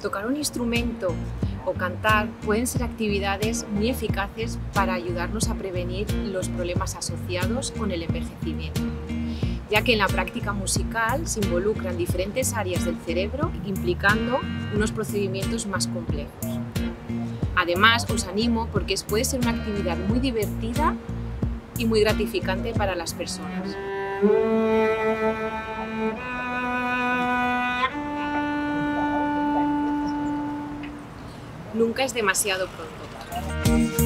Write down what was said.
Tocar un instrumento o cantar pueden ser actividades muy eficaces para ayudarnos a prevenir los problemas asociados con el envejecimiento, ya que en la práctica musical se involucran diferentes áreas del cerebro, implicando unos procedimientos más complejos. Además, os animo porque puede ser una actividad muy divertida y muy gratificante para las personas. Nunca es demasiado pronto.